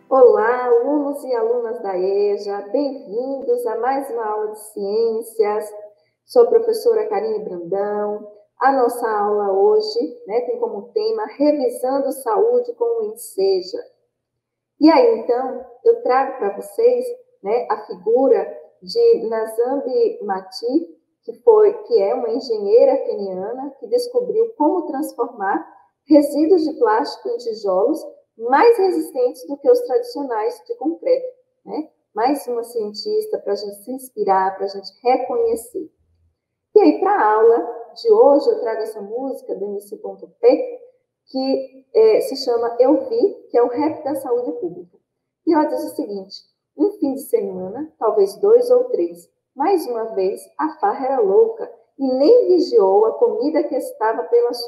Olá, alunos e alunas da EJA, bem-vindos a mais uma aula de ciências. Sou a professora Karine Brandão. A nossa aula hoje, tem como tema Revisando Saúde com o Enseja. E aí, então, eu trago para vocês, a figura de Nazambi Mati, que é uma engenheira queniana que descobriu como transformar resíduos de plástico em tijolos mais resistentes do que os tradicionais de concreto. Mais uma cientista para a gente se inspirar, para a gente reconhecer. E aí, para a aula de hoje, eu trago essa música do MC.P, que se chama Eu Vi, que é o rap da saúde pública. E ela diz o seguinte: um fim de semana, talvez 2 ou 3, mais uma vez a farra era louca e nem vigiou a comida que entrava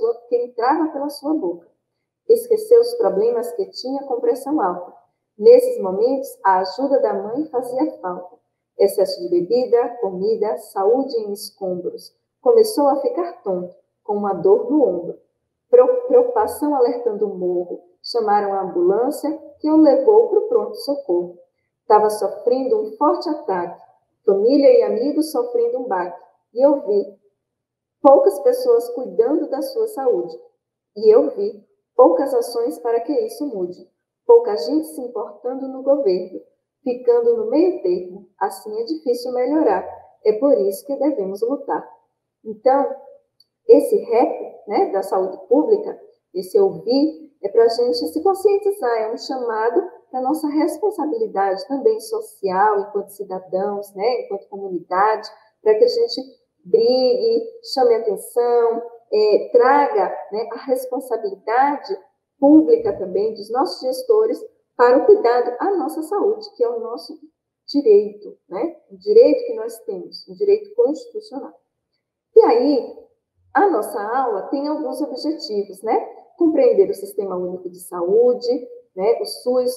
pela sua boca. Esqueceu os problemas que tinha com pressão alta. Nesses momentos, a ajuda da mãe fazia falta. Excesso de bebida, comida, saúde em escombros. Começou a ficar tonto, com uma dor no ombro. Preocupação alertando o morro. Chamaram a ambulância, que o levou para o pronto-socorro. Estava sofrendo um forte ataque. Família e amigos sofrendo um baque. E eu vi poucas pessoas cuidando da sua saúde. E eu vi poucas ações para que isso mude. Pouca gente se importando no governo, ficando no meio termo. Assim é difícil melhorar. É por isso que devemos lutar. Então, esse rap, da saúde pública, esse ouvir, é para a gente se conscientizar, é um chamado para a nossa responsabilidade também social, enquanto cidadãos, enquanto comunidade, para que a gente brigue, chame atenção, traga a responsabilidade pública também dos nossos gestores para o cuidado à nossa saúde, que é o nosso direito, o direito que nós temos, um direito constitucional. E aí, a nossa aula tem alguns objetivos, compreender o Sistema Único de Saúde, o SUS,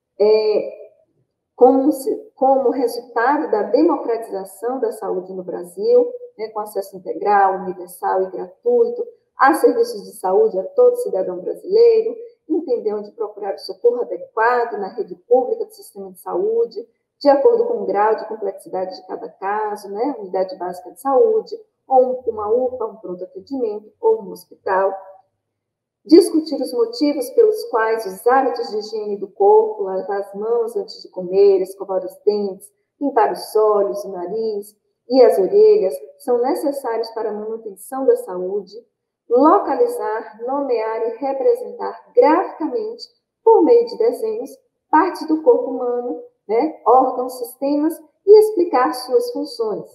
como resultado da democratização da saúde no Brasil, com acesso integral, universal e gratuito, a serviços de saúde a todo cidadão brasileiro, entender onde procurar o socorro adequado na rede pública do sistema de saúde, de acordo com o grau de complexidade de cada caso, unidade básica de saúde, ou uma UPA, um pronto atendimento, ou um hospital. Discutir os motivos pelos quais os hábitos de higiene do corpo, lavar as mãos antes de comer, escovar os dentes, limpar os olhos, o nariz e as orelhas são necessários para a manutenção da saúde. Localizar, nomear e representar graficamente, por meio de desenhos, partes do corpo humano, órgãos, sistemas, e explicar suas funções.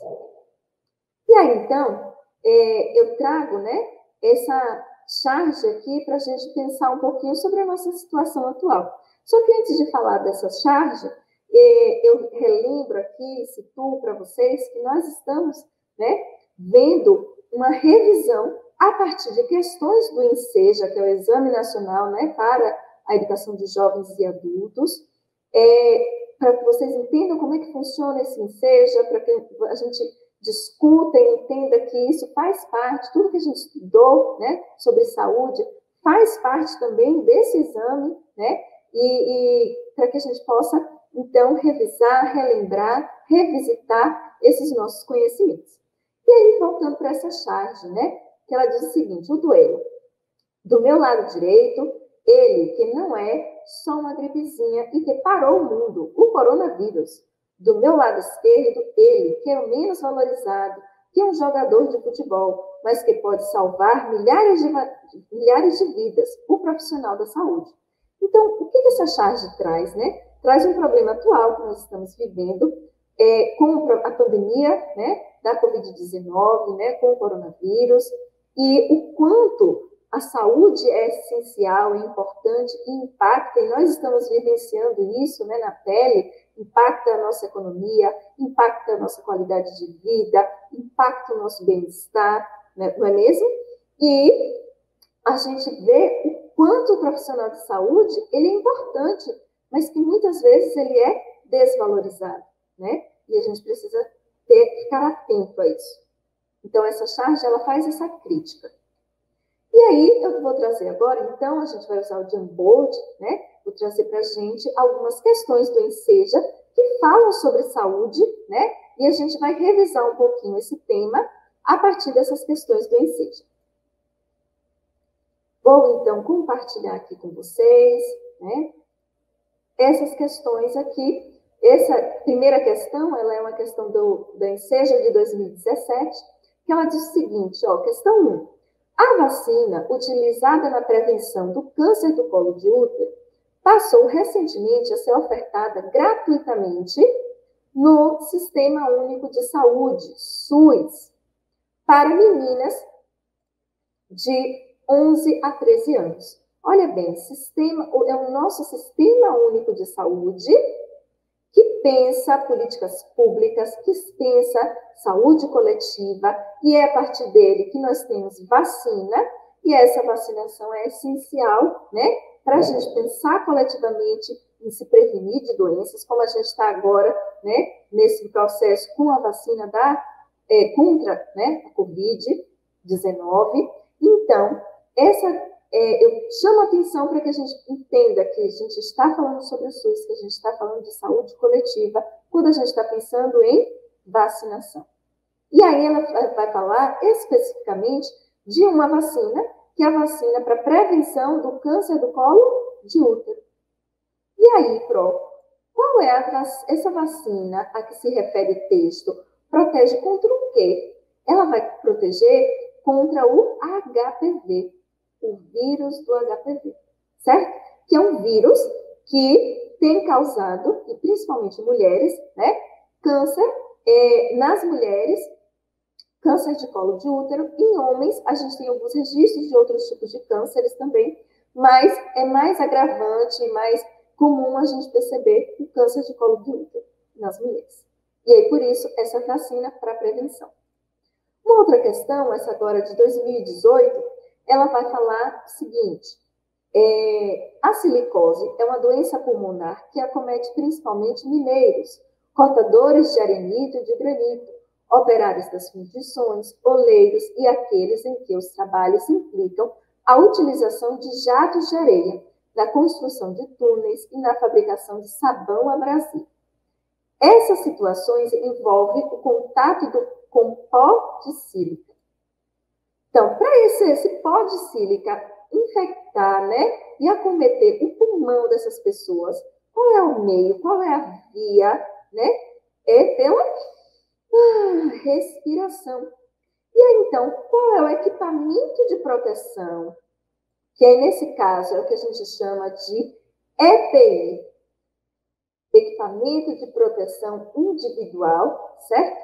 E aí, então, eu trago essa charge aqui para a gente pensar um pouquinho sobre a nossa situação atual. Só que antes de falar dessa charge, eu relembro aqui, situo para vocês que nós estamos vendo uma revisão a partir de questões do Enseja, que é o Exame Nacional para a Educação de Jovens e Adultos, para que vocês entendam como é que funciona esse Enseja, para que a gente discuta e entenda que isso faz parte, tudo que a gente estudou sobre saúde, faz parte também desse exame, e para que a gente possa, então, revisar, relembrar, revisitar esses nossos conhecimentos. E aí, voltando para essa charge, que ela diz o seguinte: o duelo. Do meu lado direito, ele que não é só uma gripezinha e que parou o mundo, o coronavírus. Do meu lado esquerdo, ele que é o menos valorizado, que é um jogador de futebol, mas que pode salvar milhares de vidas, o profissional da saúde. Então, o que essa charge traz? Traz um problema atual que nós estamos vivendo, com a pandemia da Covid-19, com o coronavírus, e o quanto a saúde é essencial, é importante e impacta, e nós estamos vivenciando isso na pele, impacta a nossa economia, impacta a nossa qualidade de vida, impacta o nosso bem-estar, não é mesmo? E a gente vê o quanto o profissional de saúde ele é importante, mas que muitas vezes ele é desvalorizado, E a gente precisa ficar atento a isso. Então, essa charge, ela faz essa crítica. E aí, eu vou trazer agora, então, a gente vai usar o Jamboard, né? Vou trazer para a gente algumas questões do Enseja que falam sobre saúde, né? E a gente vai revisar um pouquinho esse tema a partir dessas questões do Enseja. Vou, então, compartilhar aqui com vocês, né? Essas questões aqui. Essa primeira questão, ela é uma questão do Enseja de 2017, que ela diz o seguinte, ó, questão 1. A vacina utilizada na prevenção do câncer do colo de útero passou recentemente a ser ofertada gratuitamente no Sistema Único de Saúde, SUS, para meninas de 11 a 13 anos. Olha bem, é o nosso Sistema Único de Saúde que pensa políticas públicas, que pensa saúde coletiva, e é a partir dele que nós temos vacina, e essa vacinação é essencial, né, para a gente pensar coletivamente em se prevenir de doenças, como a gente está agora, né, nesse processo com a vacina contra, né, a Covid-19. Então, eu chamo a atenção para que a gente entenda que a gente está falando sobre o SUS, que a gente está falando de saúde coletiva, quando a gente está pensando em vacinação. E aí ela vai falar especificamente de uma vacina, que é a vacina para prevenção do câncer do colo de útero. E aí, qual é essa vacina a que se refere o texto? Protege contra o quê? Ela vai proteger contra o HPV, o vírus do HPV, certo? Que é um vírus que tem causado, e principalmente mulheres, né, câncer nas mulheres, câncer de colo de útero. Em homens, a gente tem alguns registros de outros tipos de cânceres também, mas é mais agravante e mais comum a gente perceber o câncer de colo de útero nas mulheres. E aí, por isso, essa vacina para prevenção. Uma outra questão, essa agora de 2018, ela vai falar o seguinte, a silicose é uma doença pulmonar que acomete principalmente mineiros, cortadores de arenito e de granito, operários das fundições, oleiros e aqueles em que os trabalhos implicam a utilização de jatos de areia, na construção de túneis e na fabricação de sabão abrasivo. Essas situações envolvem o contato com pó de sílica. Então, para esse pó de sílica infectar, né, e acometer o pulmão dessas pessoas, qual é o meio, qual é a via, né? É pela respiração. E aí, então, qual é o equipamento de proteção? Que aí, nesse caso, é o que a gente chama de EPI, equipamento de proteção individual, certo?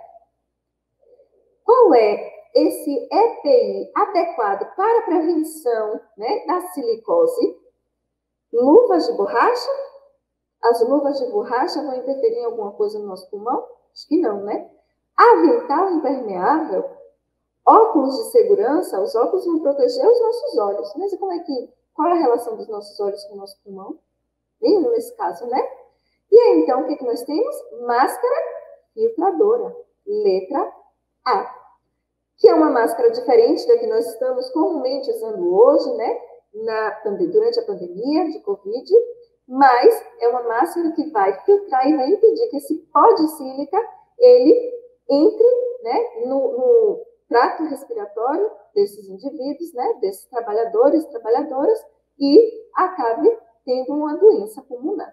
Qual é esse EPI adequado para a prevenção, né, da silicose? Luvas de borracha? As luvas de borracha vão interferir em alguma coisa no nosso pulmão? Acho que não, né? Avental impermeável? Óculos de segurança? Os óculos vão proteger os nossos olhos. Mas qual é a relação dos nossos olhos com o nosso pulmão? Nenhum nesse caso, né? E aí, então, o que nós temos? Máscara filtradora. Letra A. Que é uma máscara diferente da que nós estamos comumente usando hoje, né? Durante a pandemia de Covid, mas é uma máscara que vai filtrar e vai impedir que esse pó de sílica, ele entre, né, no trato respiratório desses indivíduos, né, desses trabalhadores, trabalhadoras, e acabe tendo uma doença pulmonar.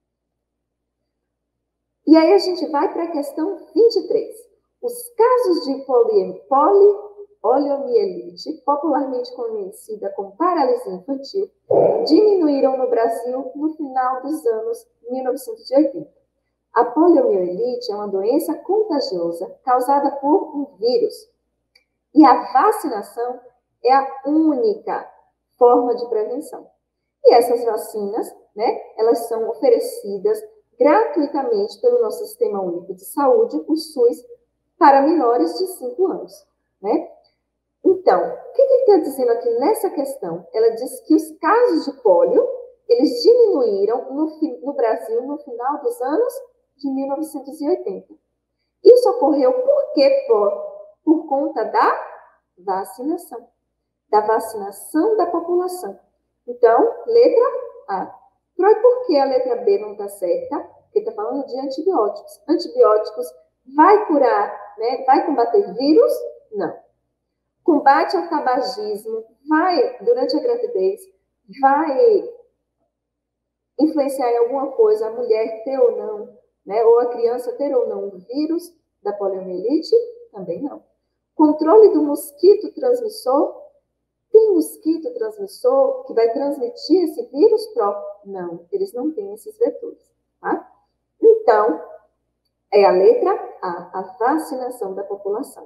E aí a gente vai para a questão 23. Os casos de poliomielite, popularmente conhecida como paralisia infantil, diminuíram no Brasil no final dos anos 1980. A poliomielite é uma doença contagiosa causada por um vírus. E a vacinação é a única forma de prevenção. E essas vacinas, né, elas são oferecidas gratuitamente pelo nosso Sistema Único de Saúde, o SUS, para menores de 5 anos, né? Então, o que está dizendo aqui nessa questão? Ela diz que os casos de pólio, eles diminuíram no Brasil no final dos anos de 1980. Isso ocorreu por quê? Por conta da vacinação. da vacinação da população. Então, letra A. Troy, por que a letra B não está certa? Porque está falando de antibióticos. Antibióticos vai curar, né? Vai combater vírus? Não. Combate ao tabagismo vai, durante a gravidez, vai influenciar em alguma coisa a mulher ter ou não, né? Ou a criança ter ou não o vírus da poliomielite? Também não. Controle do mosquito transmissor? Tem mosquito transmissor que vai transmitir esse vírus próprio? Não, eles não têm esses vetores, tá? Então, é a letra A vacinação da população.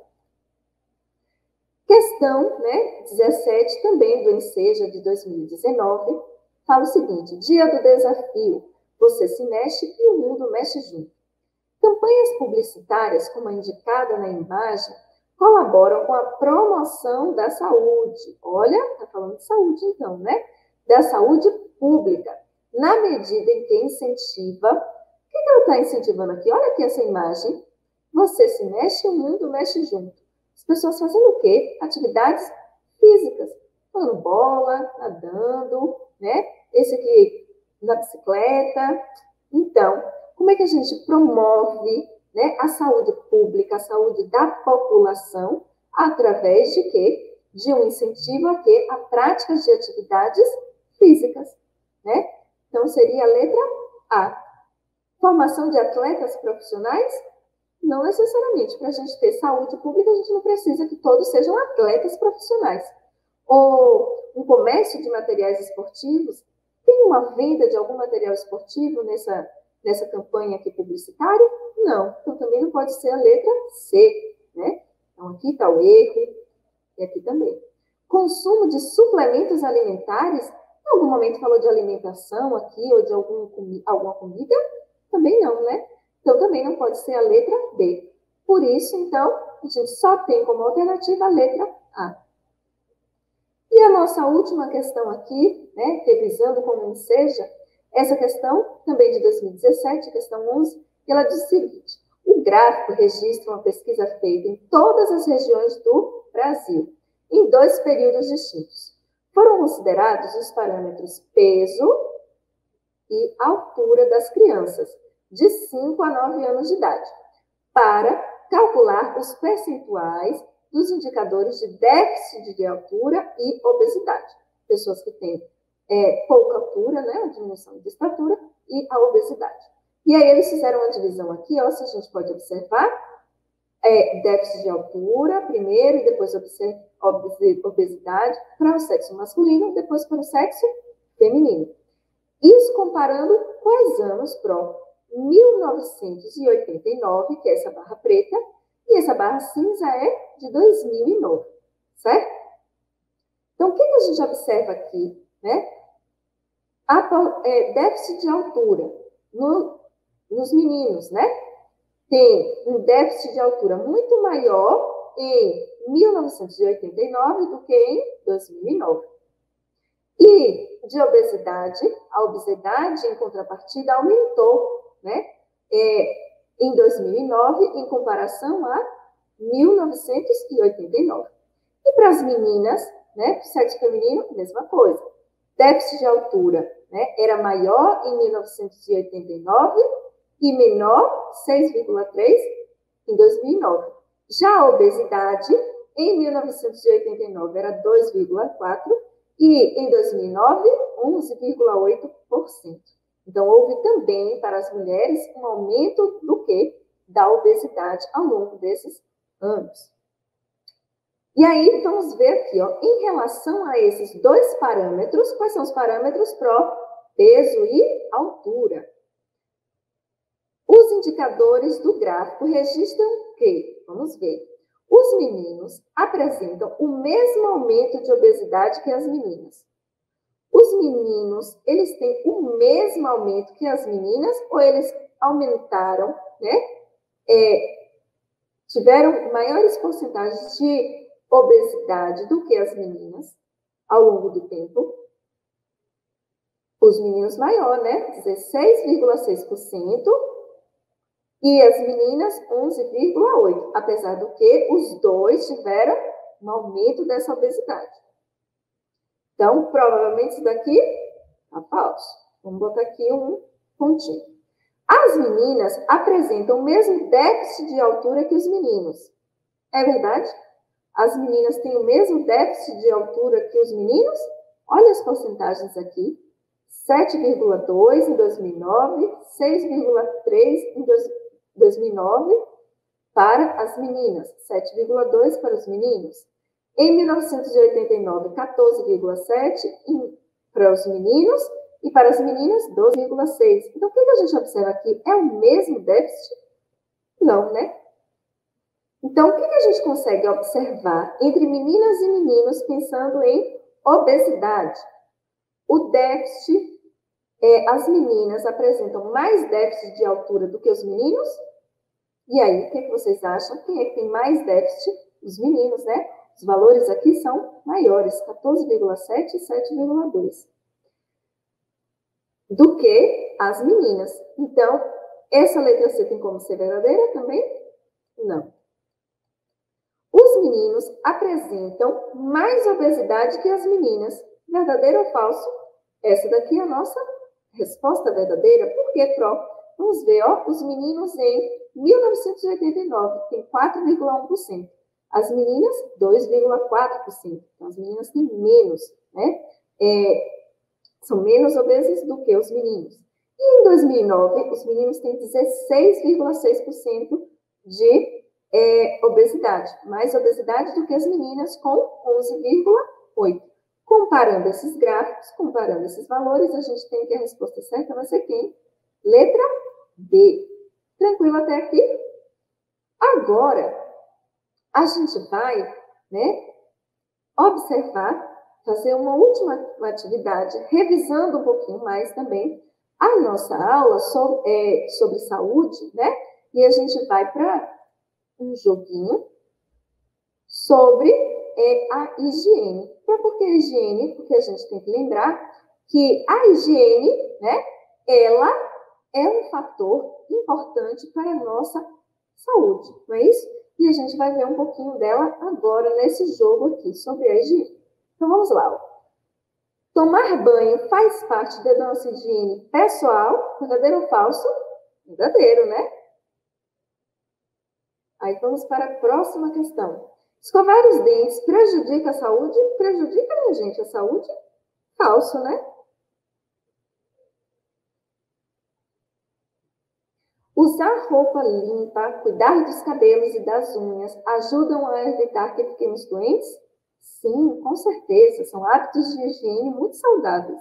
Questão, né, 17, também do Enseja de 2019, fala o seguinte: dia do desafio, você se mexe e o mundo mexe junto. Campanhas publicitárias, como a indicada na imagem, colaboram com a promoção da saúde. Olha, está falando de saúde então, né? Da saúde pública, na medida em que incentiva. O que ela está incentivando aqui? Olha aqui essa imagem. Você se mexe e o mundo mexe junto. As pessoas fazendo o quê? Atividades físicas. Jogando bola, nadando, né? Esse aqui na bicicleta. Então, como é que a gente promove, né, a saúde pública, a saúde da população, através de quê? De um incentivo a quê? A práticas de atividades físicas, né? Então, seria a letra A. Formação de atletas profissionais? Não necessariamente. Para a gente ter saúde pública, a gente não precisa que todos sejam atletas profissionais. Ou um comércio de materiais esportivos? Tem uma venda de algum material esportivo nessa campanha aqui publicitária? Não. Então, também não pode ser a letra C, né? Então, aqui está o erro e aqui também. Consumo de suplementos alimentares? Em algum momento falou de alimentação aqui ou de alguma comida? Também não, né? Então, também não pode ser a letra B. Por isso, então, a gente só tem como alternativa a letra A. E a nossa última questão aqui, né, revisando como seja, essa questão também de 2017, questão 11, ela diz o seguinte: o gráfico registra uma pesquisa feita em todas as regiões do Brasil, em 2 períodos distintos. Foram considerados os parâmetros peso e altura das crianças, de 5 a 9 anos de idade, para calcular os percentuais dos indicadores de déficit de altura e obesidade. Pessoas que têm pouca altura, né, a diminuição de estatura, e a obesidade. E aí eles fizeram uma divisão aqui, ó, se a gente pode observar, déficit de altura primeiro, e depois obesidade para o sexo masculino, depois para o sexo feminino. Isso comparando quais anos pro 1989, que é essa barra preta, e essa barra cinza é de 2009, certo? Então, o que a gente observa aqui, né? Déficit de altura nos meninos, né? Tem um déficit de altura muito maior em 1989 do que em 2009. E de obesidade, a obesidade, em contrapartida, aumentou, né? Em 2009, em comparação a 1989. E para as meninas, né, para o sexo feminino, mesma coisa. Déficit de altura, né, era maior em 1989 e menor, 6,3, em 2009. Já a obesidade, em 1989, era 2,4 e em 2009, 11,8%. Então, houve também, para as mulheres, um aumento do quê? Da obesidade ao longo desses anos. E aí, vamos ver aqui, ó, em relação a esses 2 parâmetros, quais são os parâmetros pro peso e altura? Os indicadores do gráfico registram que, vamos ver, os meninos apresentam o mesmo aumento de obesidade que as meninas. Os meninos, eles têm o mesmo aumento que as meninas ou eles aumentaram, né? Tiveram maiores porcentagens de obesidade do que as meninas ao longo do tempo? Os meninos maior, né? 16,6% e as meninas 11,8%, apesar do que os dois tiveram um aumento dessa obesidade. Então, provavelmente isso daqui tá falso. Vamos botar aqui um pontinho. As meninas apresentam o mesmo déficit de altura que os meninos. É verdade? As meninas têm o mesmo déficit de altura que os meninos? Olha as porcentagens aqui. 7,2 em 2009, 6,3 em 2009 para as meninas, 7,2 para os meninos. Em 1989, 14,7 para os meninos e para as meninas, 12,6. Então, o que a gente observa aqui? É o mesmo déficit? Não, né? Então, o que a gente consegue observar entre meninas e meninos pensando em obesidade? O déficit, as meninas apresentam mais déficit de altura do que os meninos? E aí, o que vocês acham? Quem é que tem mais déficit? Os meninos, né? Os valores aqui são maiores, 14,7 e 7,2, do que as meninas. Então, essa letra C tem como ser verdadeira também? Não. Os meninos apresentam mais obesidade que as meninas. Verdadeiro ou falso? Essa daqui é a nossa resposta verdadeira. Por quê, Pro? Vamos ver, ó, os meninos em 1989 têm 4,1%. As meninas, 2,4%. Então, as meninas têm menos, né? São menos obesas do que os meninos. E em 2009, os meninos têm 16,6% de obesidade. Mais obesidade do que as meninas, com 11,8%. Comparando esses gráficos, comparando esses valores, a gente tem que a resposta certa vai ser quem? Letra B. Tranquilo até aqui? Agora, a gente vai, né, observar, fazer uma última atividade, revisando um pouquinho mais também a nossa aula sobre saúde, né? E a gente vai para um joguinho sobre a higiene. Por que a higiene? Porque a gente tem que lembrar que a higiene, né, ela é um fator importante para a nossa saúde, não é isso? E a gente vai ver um pouquinho dela agora nesse jogo aqui, sobre a higiene. Então, vamos lá. Ó. Tomar banho faz parte da nossa higiene pessoal? Verdadeiro ou falso? Verdadeiro, né? Aí vamos para a próxima questão. Escovar os dentes prejudica a saúde? Prejudica, minha gente, a saúde? Falso, né? Usar roupa limpa, cuidar dos cabelos e das unhas ajudam a evitar que fiquemos doentes? Sim, com certeza. São hábitos de higiene muito saudáveis.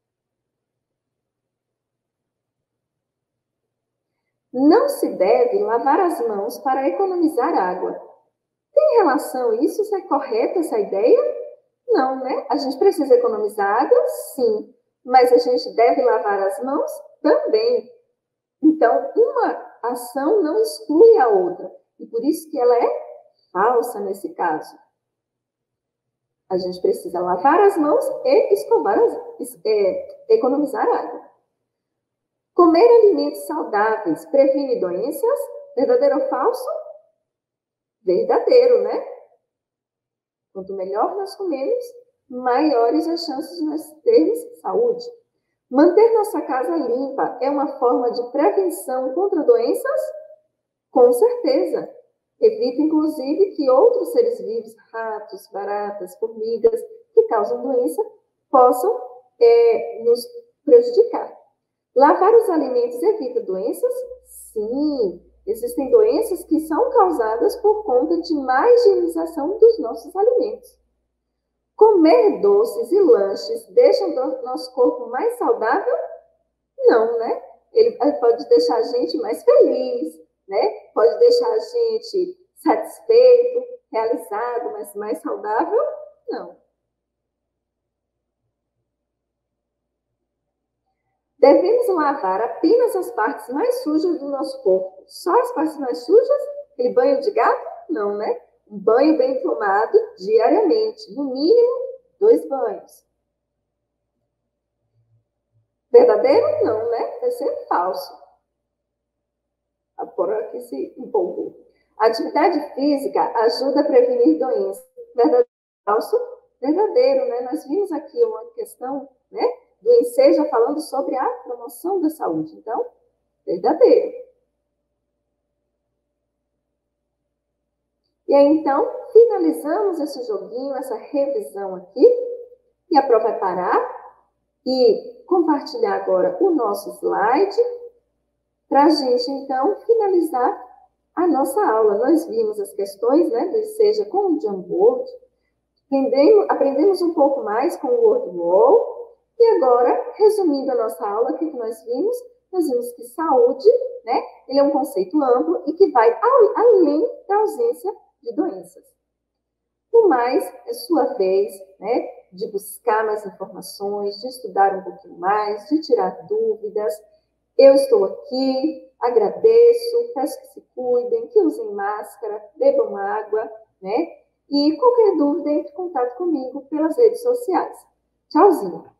Não se deve lavar as mãos para economizar água. Tem relação isso? Isso é correto, essa ideia? Não, né? A gente precisa economizar água? Sim. Mas a gente deve lavar as mãos? Também. Então, uma ação não exclui a outra. E por isso que ela é falsa nesse caso. A gente precisa lavar as mãos e economizar água. Comer alimentos saudáveis previne doenças? Verdadeiro ou falso? Verdadeiro, né? Quanto melhor nós comemos, maiores as chances de nós termos saúde. Manter nossa casa limpa é uma forma de prevenção contra doenças? Com certeza. Evita, inclusive, que outros seres vivos, ratos, baratas, formigas, que causam doença, possam nos prejudicar. Lavar os alimentos evita doenças? Sim. Existem doenças que são causadas por conta de má higienização dos nossos alimentos. Comer doces e lanches deixam o nosso corpo mais saudável? Não, né? Ele pode deixar a gente mais feliz, né? Pode deixar a gente satisfeito, realizado, mas mais saudável? Não. Devemos lavar apenas as partes mais sujas do nosso corpo. Só as partes mais sujas? Aquele banho de gato? Não, né? Um banho bem tomado diariamente. No mínimo, 2 banhos. Verdadeiro? Não, né? Vai ser falso. Por aqui se empolgou. A atividade física ajuda a prevenir doenças. Verdadeiro ou falso? verdadeiro, né? Nós vimos aqui uma questão, né, do Enseja falando sobre a promoção da saúde. Então, verdadeiro. E aí, então, finalizamos esse joguinho, essa revisão aqui, e a prova vai parar e compartilhar agora o nosso slide para a gente, então, finalizar a nossa aula. Nós vimos as questões, né, do Seja com o Jamboard, aprendemos um pouco mais com o WordWall, e agora, resumindo a nossa aula, o que nós vimos? Nós vimos que saúde, né, ele é um conceito amplo e que vai além da ausência de doenças. No mais, é sua vez, né, de buscar mais informações, de estudar um pouquinho mais, de tirar dúvidas. Eu estou aqui, agradeço, peço que se cuidem, que usem máscara, bebam água, né? E qualquer dúvida, entre em contato comigo pelas redes sociais. Tchauzinho!